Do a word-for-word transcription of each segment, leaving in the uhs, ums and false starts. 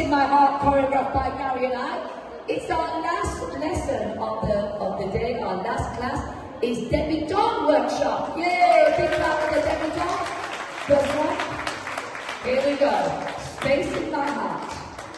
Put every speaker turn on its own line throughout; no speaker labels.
in My Heart, choreographed by Gary and I. It's our last lesson of the of the day, our last class is debutante workshop. Yay! Big clap for the debutante. First one. Here we go. Space in My Heart.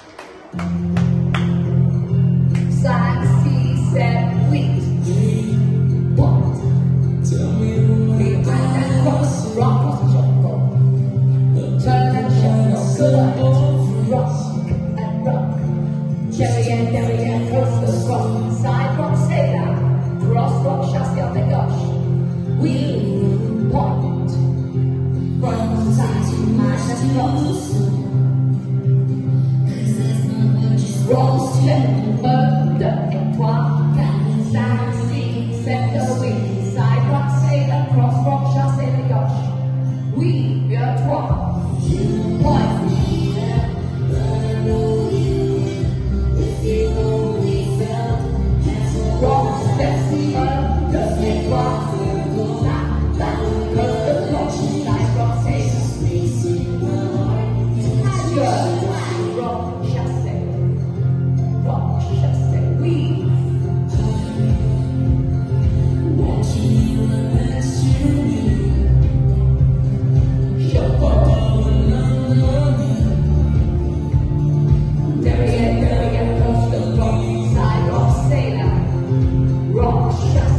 Cinq, six, seven, huit. One. Rewind and cross, rock, cross, shuffle. Turn and shuffle. Good. Rock and rock. Cherry and derry and coaster, rock. Side rock, sailor. Cross rock, chasse up and gosh. Wheel, point. Front side, minus cross. Roll, step, under, et trois, quatre, cinq, six, sept, huit. Side rock, sailor, cross rock, chasse and gosh. Wheel, et trois. Point. Rock, step, under, et trois. Back, back, coast the clock. Side rock, sailor. Good. Rock, chasse. Rock, chasse, weave. Shuffle. Derry and derry and cross the rock. Side rock, sailor. Rock, chasse.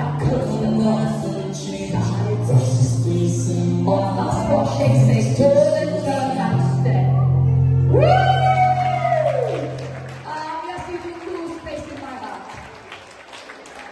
Turn